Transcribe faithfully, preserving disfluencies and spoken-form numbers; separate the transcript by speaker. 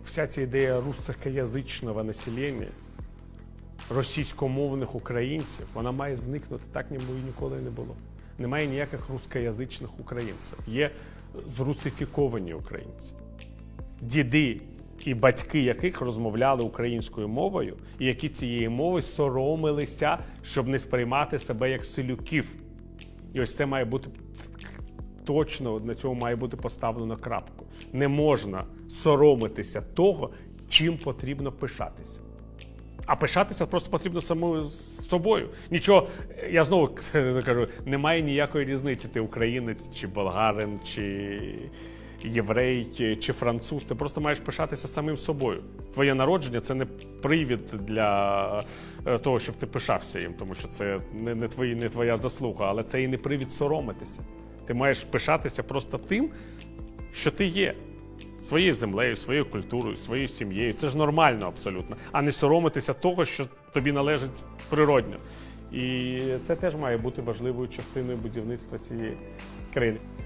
Speaker 1: вся ця ідея русскоязичного населення, російськомовних українців, вона має зникнути, так ніби і ніколи не було. Немає ніяких русскоязичних українців. Є зрусифіковані українці. Діди і батьки яких розмовляли українською мовою, і які цієї мови соромилися, щоб не сприймати себе як селюків. І ось це має бути точно, на цьому має бути поставлено крапку. Не можна соромитися того, чим потрібно пишатися. А пишатися просто потрібно самою з собою. Нічого, я знову кажу, немає ніякої різниці, ти українець, чи болгарин, чи єврей, чи француз. Ти просто маєш пишатися самим собою. Твоє народження – це не привід для того, щоб ти пишався їм, тому що це не, не, твої, не твоя заслуга, але це і не привід соромитися. Ти маєш пишатися просто тим, що ти є. Своєю землею, своєю культурою, своєю сім'єю. Це ж нормально абсолютно. А не соромитися того, що тобі належить природньо. І це теж має бути важливою частиною будівництва цієї країни.